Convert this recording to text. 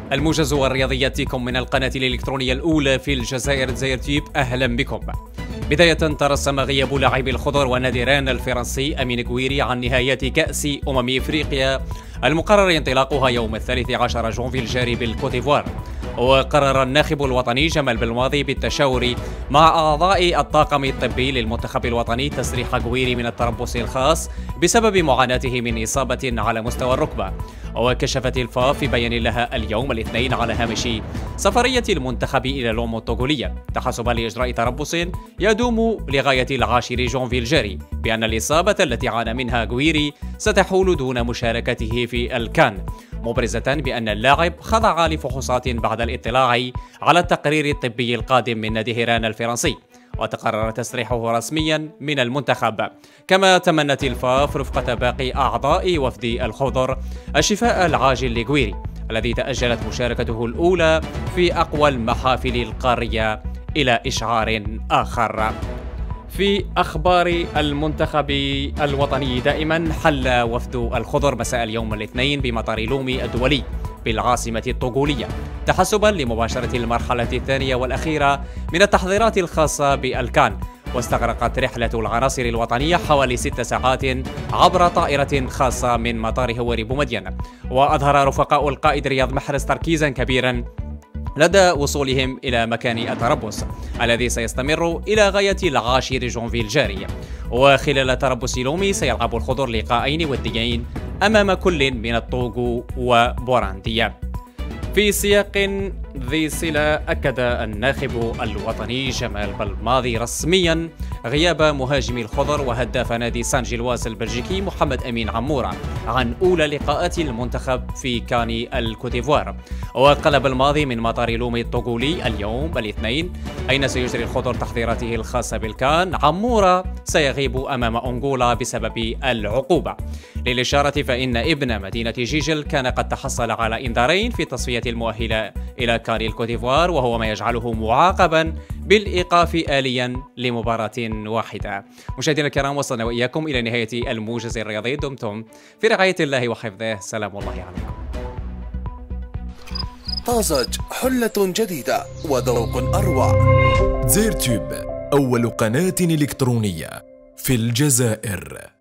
الموجز والرياضيات ياتيكم من القناة الإلكترونية الأولى في الجزائر دزاير تيوب. أهلا بكم. بداية، ترسم غياب لاعبي الخضر ونادران الفرنسي أمين كويري عن نهايات كأس إفريقيا المقرر انطلاقها يوم 13 جونفي الجاري بالكوتيفوار. وقرر الناخب الوطني جمال بلماضي بالتشاور مع أعضاء الطاقم الطبي للمنتخب الوطني تسريح كويري من التربص الخاص بسبب معاناته من إصابة على مستوى الركبة. وكشفت الفا في بيان لها اليوم الاثنين على هامش سفرية المنتخب إلى الأمم الطوغولية تحسبا لإجراء تربص يدوم لغاية 10 جونفي الجاري بأن الإصابة التي عانى منها كويري ستحول دون مشاركته في الكان، مبرزة بأن اللاعب خضع لفحوصات بعد الاطلاع على التقرير الطبي القادم من نادي هيران الفرنسي، وتقرر تسريحه رسميا من المنتخب. كما تمنت الفاف رفقة باقي أعضاء وفد الخضر الشفاء العاجل لكويري الذي تأجلت مشاركته الأولى في أقوى المحافل القارية إلى إشعار آخر. في أخبار المنتخب الوطني دائما، حل وفد الخضر مساء اليوم الاثنين بمطار لومي الدولي بالعاصمة الطوغولية تحسبا لمباشرة المرحلة الثانية والأخيرة من التحضيرات الخاصة بالكان. واستغرقت رحلة العناصر الوطنية حوالي 6 ساعات عبر طائرة خاصة من مطار هوري بومدين. وأظهر رفقاء القائد رياض محرز تركيزا كبيرا لدى وصولهم إلى مكان التربص الذي سيستمر إلى غاية 10 جونفي الجاري. وخلال تربص لومي سيلعب الخضر لقاءين وديين أمام كل من الطوغو وبورانديا. في سياق ذي صلة، أكد الناخب الوطني جمال بلماضي رسميا غياب مهاجم الخضر وهداف نادي سان جيلواز البلجيكي محمد أمين عمورة عن أولى لقاءات المنتخب في كان الكوتيفوار. وقلب الماضي من مطار لومي الطوغولي اليوم الاثنين أين سيجري الخضر تحضيراته الخاصة بالكان. عمورة سيغيب أمام أنغولا بسبب العقوبة. للإشارة فإن ابن مدينة جيجل كان قد تحصل على إنذارين في التصفية المؤهلة إلى كان الكوتيفوار، وهو ما يجعله معاقبا بالإيقاف آليا لمباراة واحدة. مشاهدينا الكرام، وصلنا وإياكم إلى نهاية الموجز الرياضي. دمتم في رعاية الله وحفظه. سلام الله عليكم. طازج، حلة جديدة وذوق أروع. دزاير تيوب، أول قناة إلكترونية في الجزائر.